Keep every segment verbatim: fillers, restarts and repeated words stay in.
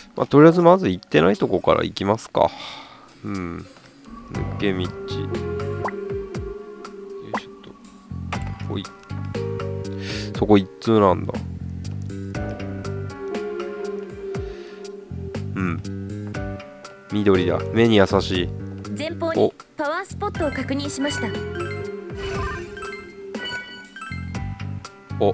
まあ、とりあえずまず行ってないとこから行きますか。うん。抜け道。よいしょっと。ほい。そこ一通なんだ。うん。緑だ。目に優しい。 前方にパワースポットを確認しました。 お。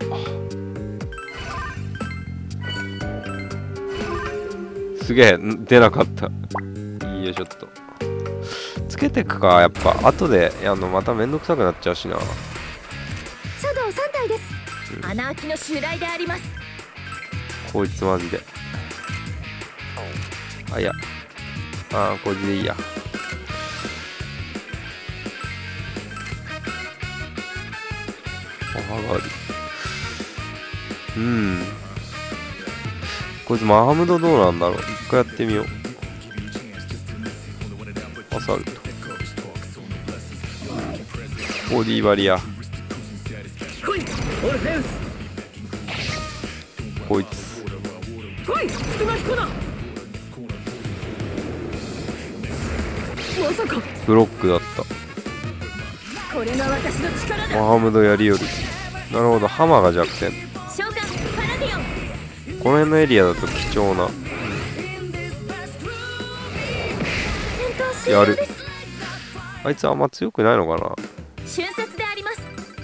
すげえ、出なかった。いいよ、ちょっと。つけてくか、やっぱ。後でやんのまためんどくさくなっちゃうしな。 書道さん体です。うん、穴あきの襲来であります。 こいつマジで。あ、いや。ああ、こいつでいいや。おはがある。うん。こいつマハムドどうなんだろう。一回やってみよう。アサルト。ボディバリア。こいつ。ブロックだった。マハムドやりよる。なるほど、ハマが弱点。この辺のエリアだと貴重な。やる。あいつあんま強くないのかな。 瞬殺であります。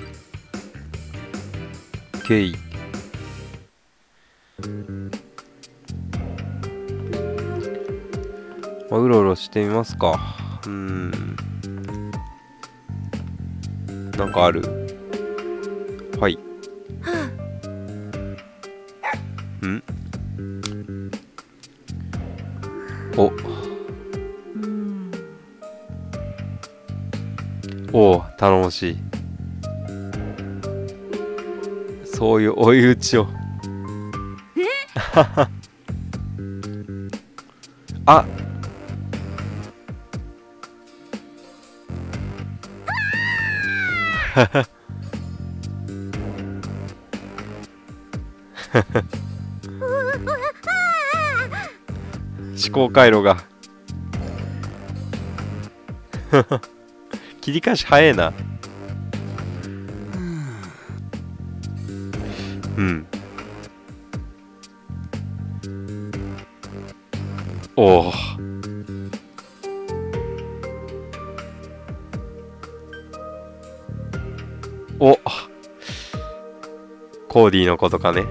ケイ。まあ、うろうろしてみますか。うーん。なんかある。はい。ん？お。おお、頼もしい。そういう追い打ちを。あ。思考回路が切り返し早えな。うん。おお。お。コーディのことかね。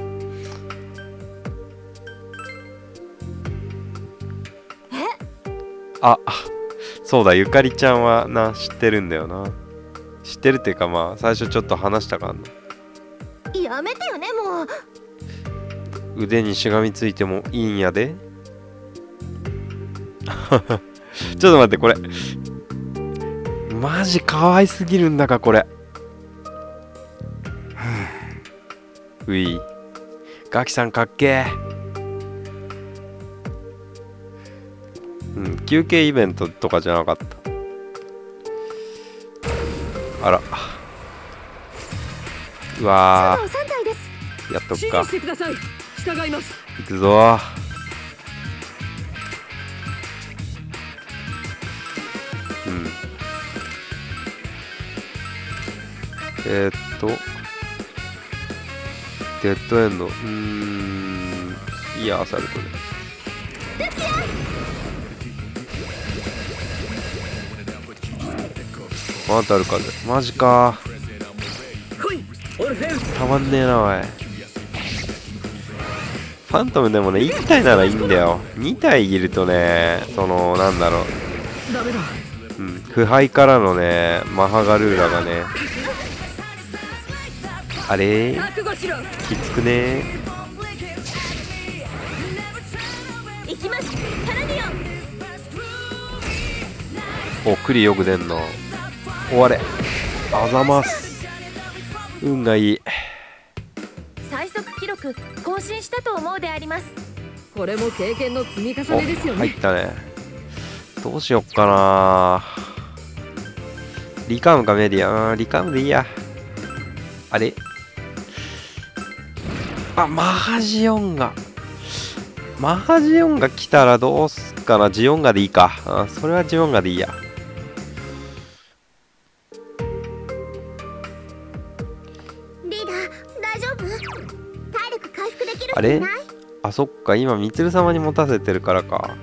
あ、そうだ、ゆかりちゃんはな、知ってるんだよな。知ってるっていうか、まあ最初ちょっと話したかんの。 やめてよね、もう。腕にしがみついてもいいんやで。ちょっと待って、これマジ可愛すぎるんだか、これ。うい。ガキさんかっけー。うん、休憩イベントとかじゃなかった。あら。うわー。やっとくか。いくぞー。うん。えー、っと。デッドエンド。うーん。いいや、アサルトで。またある風。マジかー。たまんねえな、おい。ファントムでもね、いち体ならいいんだよ。に体いるとね、その、なんだろう。うん、腐敗からのね、マハガルーラがね。あれーきつくねー。お、クリよく出んの。終われ。あざます。運がいい。 最速記録更新したと思うであります。 これも経験の積み重ねですよね。 入ったね。どうしよっかな。リカムかメディア。うん、リカムでいいや。あれあ、マハジオンが。 マハジオンガ来たらどうすっかな。ジオンガでいいか。あ、それはジオンガでいいや。 リーダー大丈夫？体力回復できるあれ人いない？ あ、そっか。今、みつる様に持たせてるからか。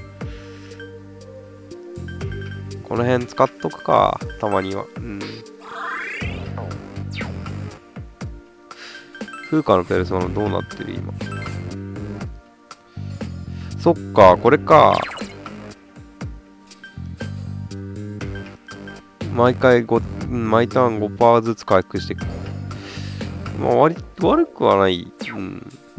この辺使っとくか。たまには。うん。風花のペルソナどうなってる今。そっか、これか。毎回ご、毎ターン ごパーセント ずつ回復していく。まあ、割、悪くはない。うん。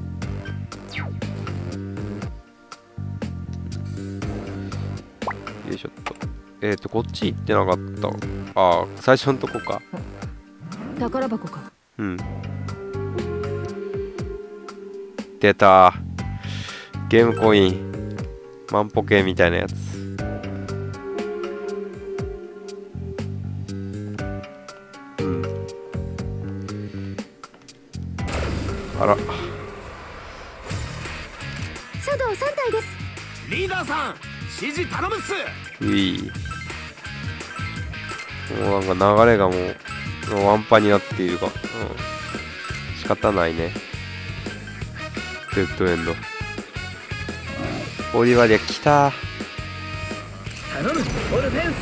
よいしょっと。えっと、こっち行ってなかった。ああ、最初のとこか。 宝箱か。 うん。出た。ゲームコイン。万歩計みたいなやつ。うん。あら。 シャドウさん体です。 リーダーさん指示頼むっす。 うい。もうなんか流れがもう、もうワンパになっているが。うん。仕方ないね。デッドエンド。オリバリア来た。 頼むオルフェンス。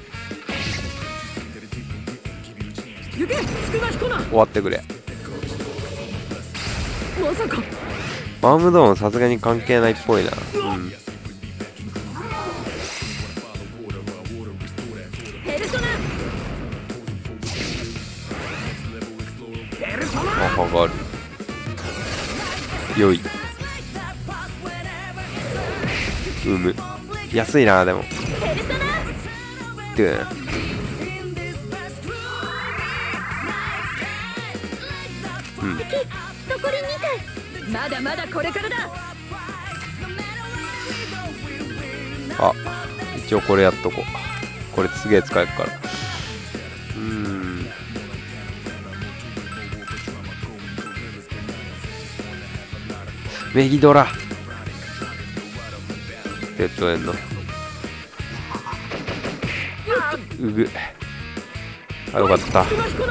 行けスクナヒコナ。 終わってくれ。 まさかバームドーンさすがに関係ないっぽいな。うん。 ペルソナ。 ペルソナ。 あ、はがある。よい。うむ。安いな、でも。 ペルソナ。 で。うん。 残りに体。 まだまだこれからだ。 あ、一応これやっとこう。これすげえ使えるから。うーん。メギドラ。デッドエンド。うぐ。あ、よかった。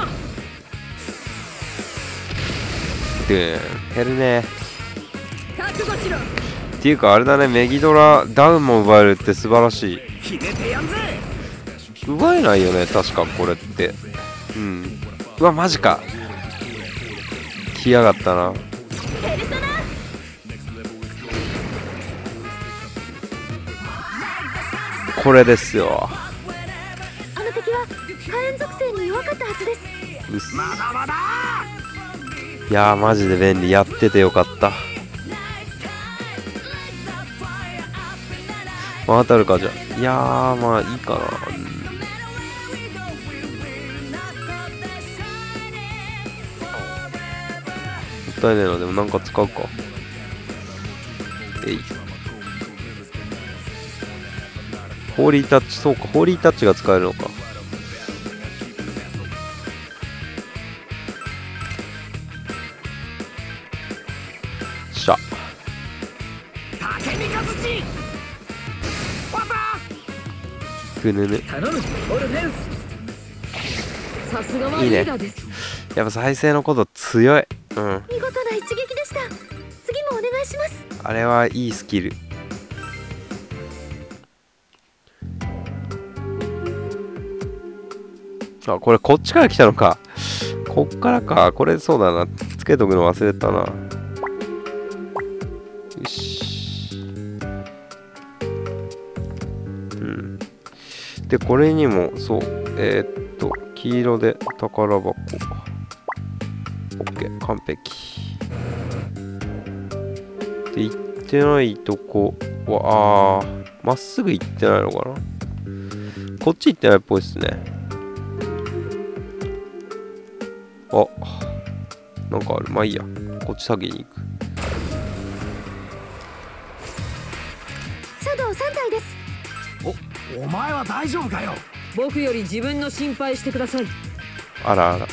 で、減るね。 覚悟しろ。 っていうかあれだね、メギドラダウンも奪えるって素晴らしい。 ひねてやんぜ。 奪えないよね、確かこれって。うん。うわ、マジか。来やがったな。 ペルソナ。 これですよ。 あの敵は火炎属性に弱かったはずです。 うっす。 まだまだ。 いやー、マジで便利。やっててよかった。まあ当たるか、じゃあ。いやー、まあいいかな。うん、もったいないのでもなんか使うか。えい。ホーリータッチ、そうか、ホーリータッチが使えるのか。しゃ。 竹三日月。わた。 ぐぬぬ。 頼むオルフェンス。 さすがはリーダーです。 やっぱ再生のこと強い。うん。 見事な一撃でした。次もお願いします。 あれはいいスキル。あ、これこっちから来たのか。こっからか。これそうだな。つけとくの忘れたな。よし。うん。で、これにも、そう。えー、っと、黄色で宝箱。OK。完璧。で、行ってないとこは、あー、まっすぐ行ってないのかな。こっち行ってないっぽいっすね。あ、なんかある。まあいいや。こっち先に行く。 シャドウさん体です。 お、お前は大丈夫かよ。 僕より自分の心配してください。 あらあら。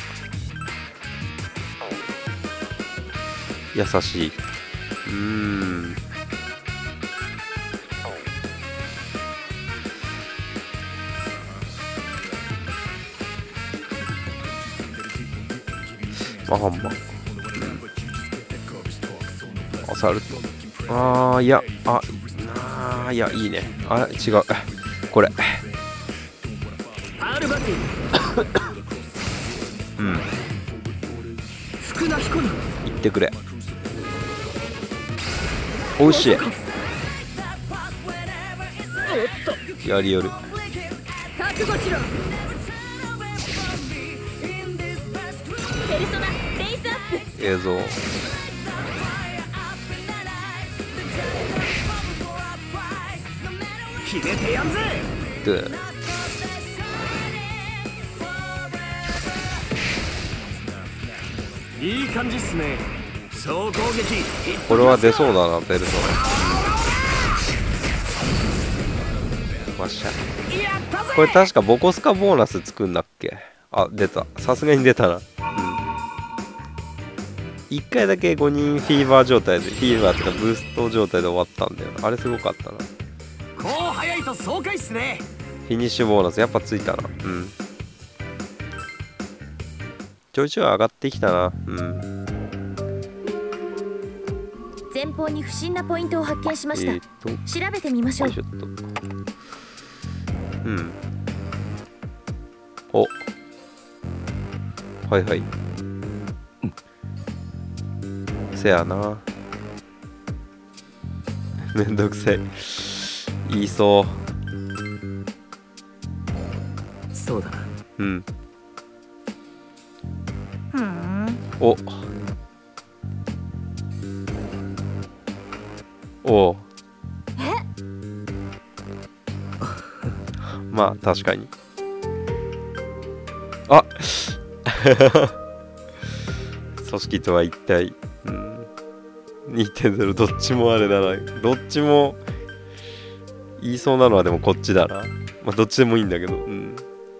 優しい。うーん。 あハンマー、アサルト、あーいやああーいやいいね、あ違うこれパールバティうん福な彦な言ってくれ。おいしい、やりよる。 覚悟しろ。 ペルソナレイスアップ。 映像決めてやんぜ。 でいい感じっすね。総攻撃これは出そうだな、ペルソナ。わっしゃ、 やったぜ。 これ確かボコスカボーナスつくんだっけ。あ出た、さすがに出たな。うんいっかいだけごにんフィーバー状態で、フィーバーっていうかブースト状態で終わったんだよな。あれすごかったな。 こう早いと爽快っすね。 フィニッシュボーナスやっぱついたな。うんちょいちょい上がってきたな。うん前方に不審なポイントを発見しました。 えー、っと調べてみましょう。 ちょっとうんおはいはい、うん、せやな、めんどくせえ言いそそうだな。 う。うんふん。 おおうまあ確かに。あ組織とは一体、うん、にてんゼロ どっちもあれだな。どっちも言いそうなのはでもこっちだな。まあどっちでもいいんだけど、うん、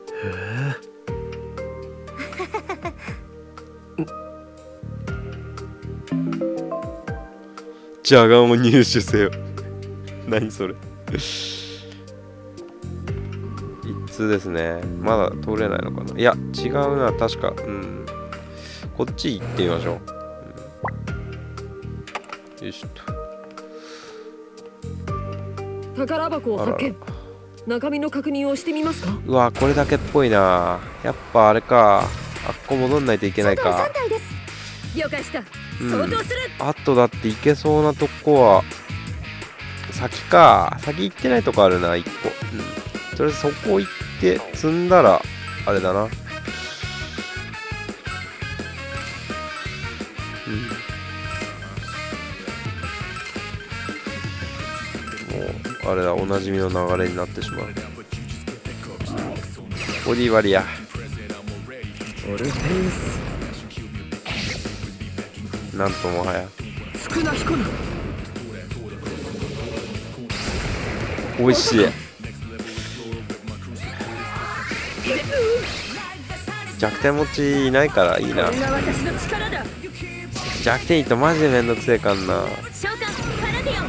ジャガンを入手せよ何それ一通ですね。まだ通れないのかな。いや違うな、確か。うんこっち行ってみましょう、うん、よいしょっと。 宝箱を発見。中身の確認をしてみますか。 うわこれだけっぽいな。やっぱあれか、あっこ戻んないといけないか。 さん体です。 了解した。 うん相当する。 あとだって行けそうなとこは先か。先行ってないとこあるな、いっこ。うんとりあえずそこ行って積んだらあれだな。うんもうあれだ、おなじみの流れになってしまう。ボディバリアオルフェウスなんともはや福な彦なおいしい。弱点持ちいないからいいな。 これが私の力だ。 弱点いいとマジでめんどくせえかんな。 召喚パラディ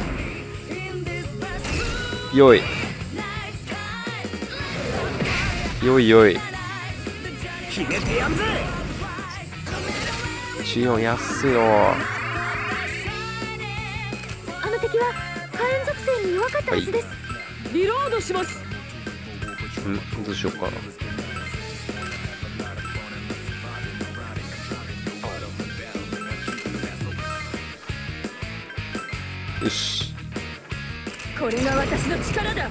オン。 よいよいよい決めてやんぜ。 じゅうよん安いよ。 あの敵は火炎属性に弱かったはずです。 リロードします。 んどうしようかな。よしこれが私の力だ。 あ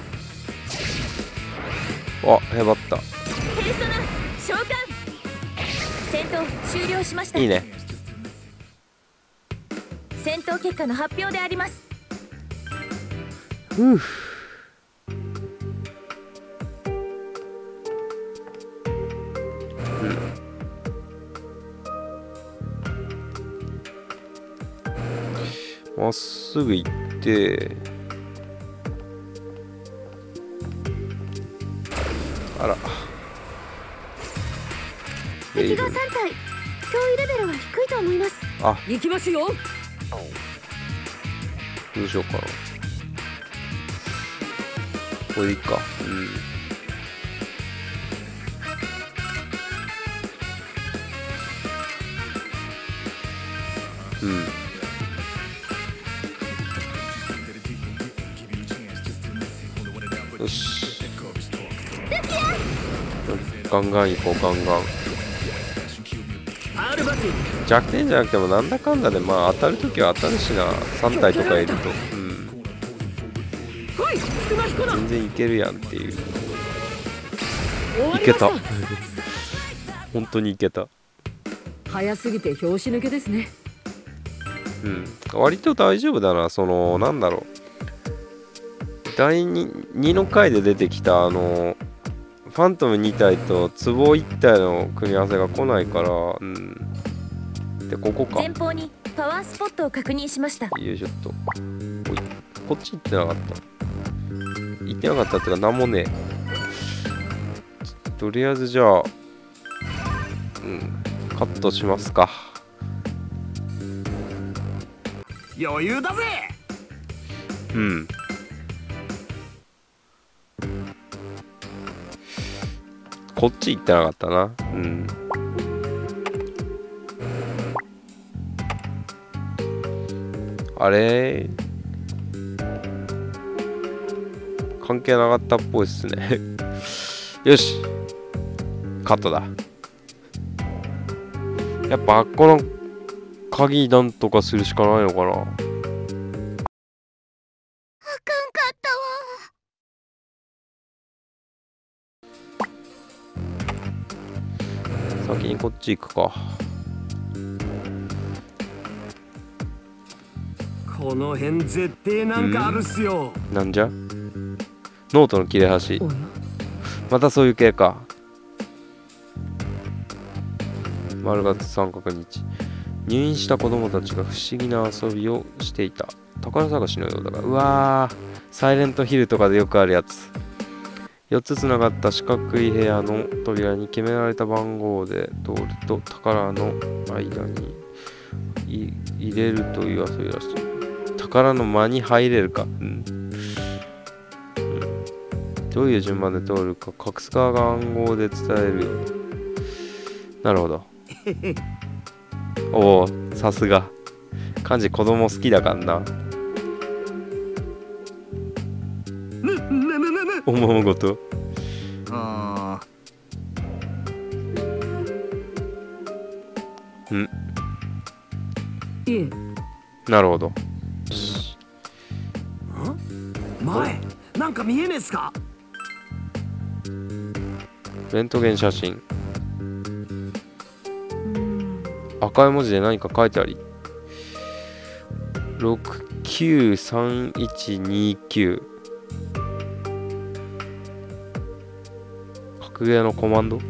へばった。 ペルソナ召喚。戦闘終了しました。 いいね。 戦闘結果の発表であります。 ふうまっすぐ行ってあら敵がさん体。脅威レベルは低いと思います。 あ行きますよ。 どうしようかな。これでいいか。うんうんよしガンガン行こうガンガン弱点じゃなくてもなんだかんだでまあ当たるときは当たるしなさん体とかいるとうん全然いけるやんっていういけた本当にいけた早すぎて拍子抜けですね。 うん割と大丈夫だなそのなんだろうだいにの回で出てきたあのファントムに体と壺いち体の組み合わせが来ないからうんでここか前方にパワースポットを確認しました。 よいしょっとおいこっち行ってなかった行ってなかったっていうかなんもねえとりあえずじゃあうんカットしますか余裕だぜ。 うんこっち行ってなかったなうんあれ関係なかったっぽいっすねよしカットだやっぱあっこの鍵なんとかするしかないのかなあかんかったわ。 先にこっち行くかこの辺絶対なんかあるっすよ。 なんじゃノートの切れ端またそういう系か丸月三角日入院した子供たちが不思議な遊びをしていた宝探しのようだがうわーサイレントヒルとかでよくあるやつよっつつながった四角い部屋の扉に決められた番号で通ると宝の間に入れるという遊びらしい宝の間に入れるか、うんうん、どういう順番で通るか隠す側が暗号で伝えるよなるほどおおさすが漢字子供好きだからなおままごとあんいえなるほど前なんか見えねえっすか。 レントゲン写真赤い文字で何か書いてありろくきゅうさんいちにきゅう格ゲーのコマンド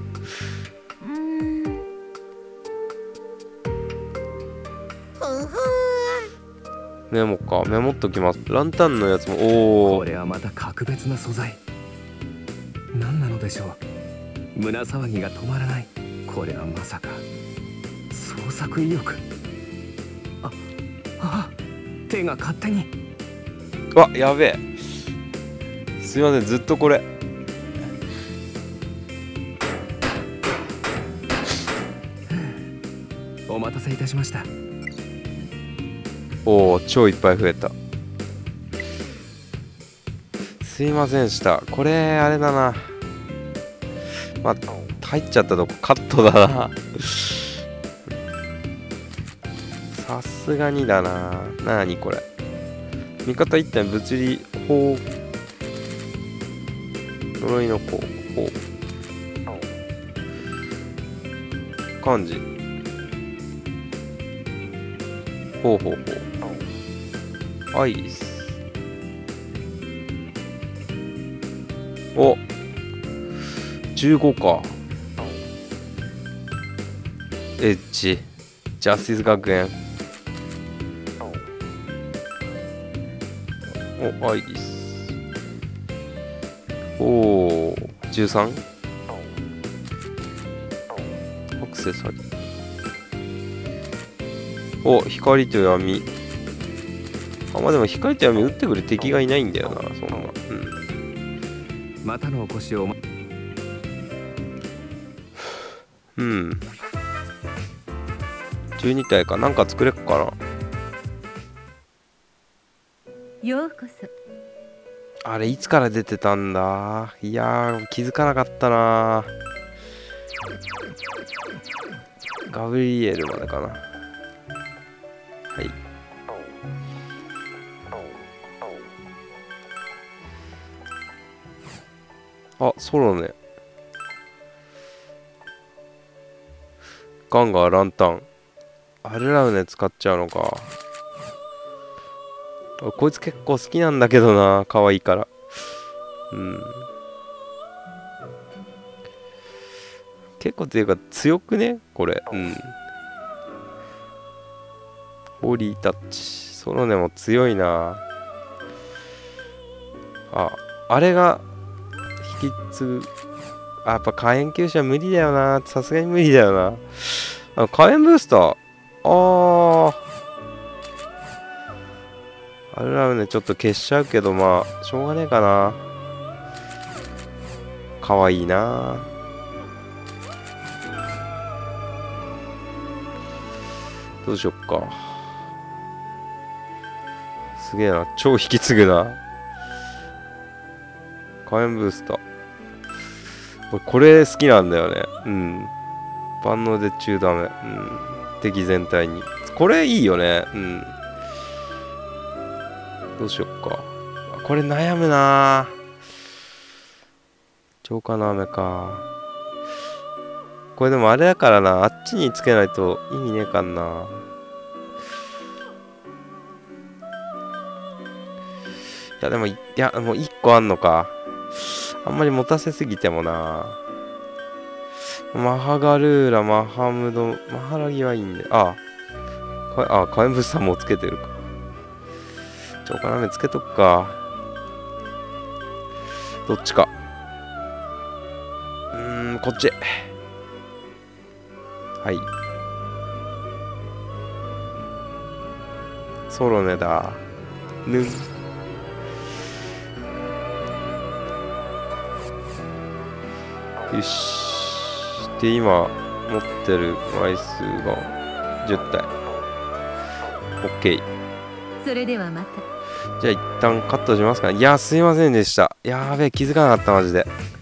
メモかメモっときますランタンのやつもおおこれはまた格別な素材。何なのでしょう。胸騒ぎが止まらない。これはまさか創作意欲。ああ手が勝手に。 わやべえすいませんずっとこれお待たせいたしました。 おお超いっぱい増えたすいませんでしたこれあれだなまあ入っちゃったとこカットだなさすがにだななにこれ味方一体物理法呪いの子法漢字ほうほうほうアイスおじゅうごかエッジジャスティス学園おアイスおおじゅうさんアクセサリーお光と闇あまあでも光と闇打ってくる敵がいないんだよなそんなうんまたのお越しをうんじゅうに体かなんか作れっかな。 ようこそ。 あれいつから出てたんだ。いやー気づかなかったな。ガブリエルまでかな。はい。あ、ソロね。ガンガー、ランタン。アルラウネ使っちゃうのか。こいつ結構好きなんだけどな。可愛いから。うん。結構っていうか強くねこれ。うん。ホーリータッチ。ソロネも強いな。あ、あれが引き継ぐ。あ、やっぱ火炎球種は無理だよな。さすがに無理だよな。あ、火炎ブースター。ああ。アルラウネちょっと消しちゃうけど、まあ、しょうがねえかな。かわいいな。どうしよっか。すげえな。超引き継ぐな。火炎ブースター。これ好きなんだよね。うん。万能で中ダメ。うん。敵全体に。これいいよね。うん。どうしよっか。これ悩むな。浄化の雨か。これでもあれだからな。あっちにつけないと意味ねえかんな。いやでも、いや、もういっこあんのか。あんまり持たせすぎてもな。マハガルーラ、マハムド、マハラギはいいんで。ああ、あ、火炎物産もつけてるか。浄化の雨つけとくか。どっちか。うーん、こっち。はい。ソロネだ。ぬん。よし。で、今、持ってる枚数がじゅったい。OK。 それではまた。 じゃあ一旦カットしますかね。いや、すいませんでした。やーべえ、気づかなかった、マジで。